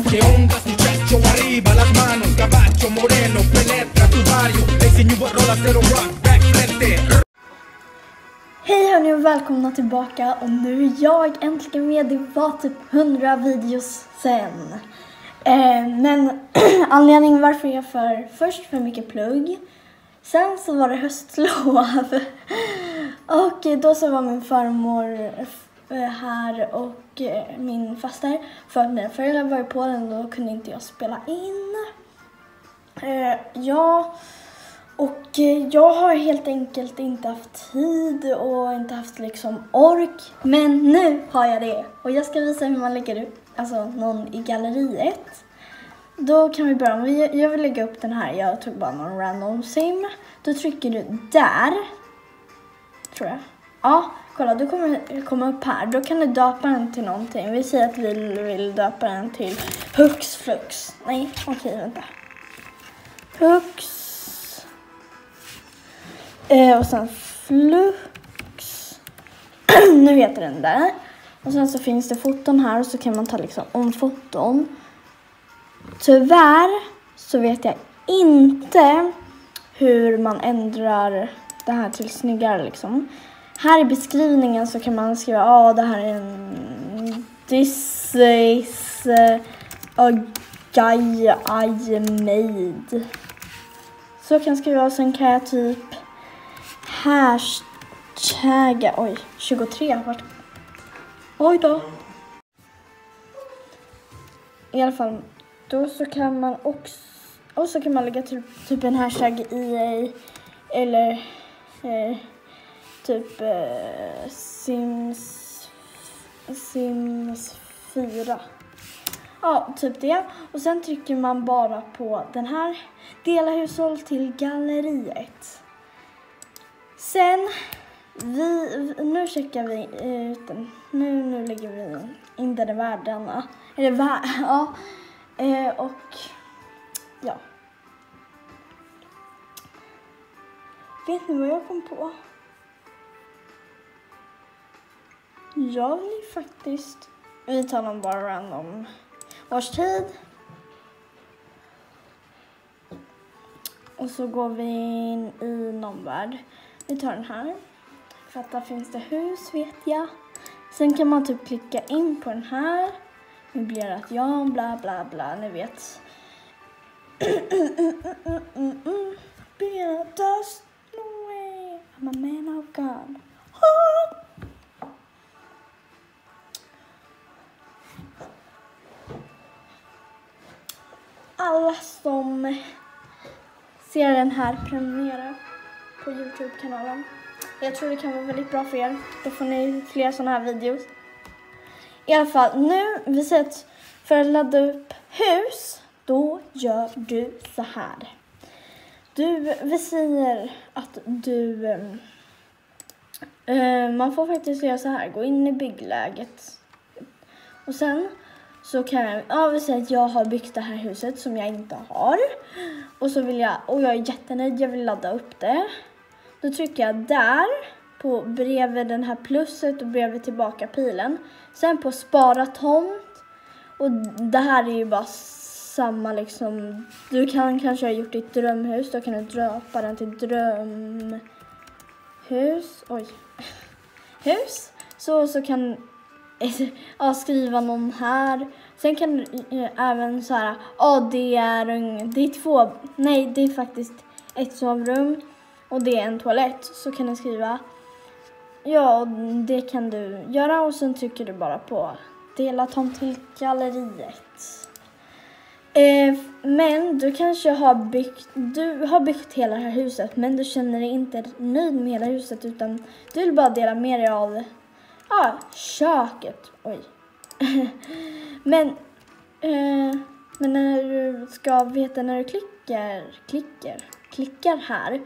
che onda successo arriba, las manos, caballo moreno, penetra tu barrio, ese new rolla zero rock, back frente. Hej hörni och välkomna tillbaka, och nu är jag äntligen med. Det var typ 100 videos sen. Men anledningen varför jag först för mycket plugg. Sen så var det höstlov. Och då så var min farmor här och min faster. För att mina föräldrar var i Polen, då kunde inte jag spela in. Och jag har helt enkelt inte haft tid och inte haft liksom ork. Men nu har jag det. Och jag ska visa hur man lägger upp någon i galleriet. Då kan vi börja. Jag vill lägga upp den här. Jag tog bara någon random sim. Då trycker du där. Tror jag. Ja, kolla. Du kommer komma upp här. Då kan du döpa den till någonting. Vi säger att vi vill döpa den till Hux Flux. Nej, okej, vänta. Hux. Och sen Flux. Nu heter den där. Och sen så finns det foton här. Och så kan man ta liksom om foton. Tyvärr så vet jag inte hur man ändrar det här till snyggare liksom. Här i beskrivningen så kan man skriva det här är en this is a guy I made. Så jag kan skriva, sen kan jag typ hashtagga 23 vart. Oj då. I alla fall då så kan man också, och så kan man lägga typ en hashtag EA eller typ Sims 4. Ja, typ det. Och sen trycker man bara på den här, dela hushåll till galleriet. Sen nu checkar vi ut den. Nu lägger vi in den i världarna. Och ja. Vet ni vad jag kom på? Jag vill faktiskt, vi tar någon bara random årstid. Och så går vi in i någon värld. Vi tar den här. För att där finns det hus, vet jag. Sen kan man typ klicka in på den här. Möblerat ja, bla bla bla, ni vet. Be a dust away. I'm a man of God. Alla som ser den här, prenumerera på YouTube-kanalen. Jag tror det kan vara väldigt bra för er. Då får ni fler sådana här videos. I alla fall, nu vi säger att för att ladda upp hus, då gör du så här. Vi säger att man får faktiskt göra så här. Gå in i byggläget. Och sen så kan vi säga att jag har byggt det här huset som jag inte har. Och så vill jag är jättenöjd, jag vill ladda upp det. Då trycker jag där på bredvid den här plusset och bredvid tillbaka pilen. Sen på spara tomt. Och det här är ju bara samma liksom. Du kan kanske ha gjort ditt drömhus. Då kan du döpa den till drömhus. Hus. Så kan skriva någon här. Sen kan du även så här. Det är två. Nej, det är faktiskt ett sovrum. Och det är en toalett. Så kan du skriva. Ja, det kan du göra. Och sen trycker du bara på dela tomt till galleriet. Men du kanske har byggt hela det här huset. Men du känner dig inte nöjd med hela huset. Utan du vill bara dela med dig av köket. Oj. Men när du ska veta, när du klickar här.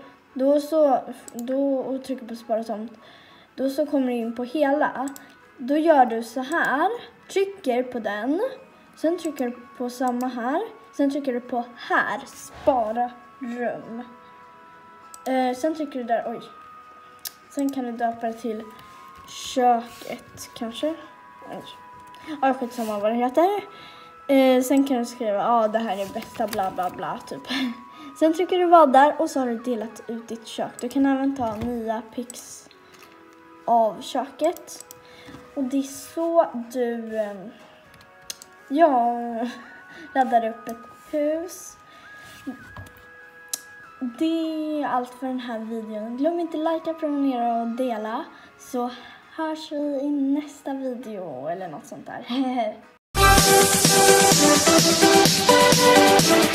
Och trycker på spara tomt. Då så kommer du in på hela. Då gör du så här. Trycker på den. Sen trycker du på samma här. Sen trycker du på här. Spara rum. Sen trycker du där. Oj. Sen kan du döpa det till köket kanske. Skitsamma vad det heter. Sen kan du skriva, det här är bästa bla bla bla typ. Sen trycker du vad där och så har du delat ut ditt kök. Du kan även ta nya pics av köket. Och det är så du laddar upp ett hus. Det är allt för den här videon. Glöm inte likea, prenumerera och dela. Så hörs vi i nästa video eller något sånt där.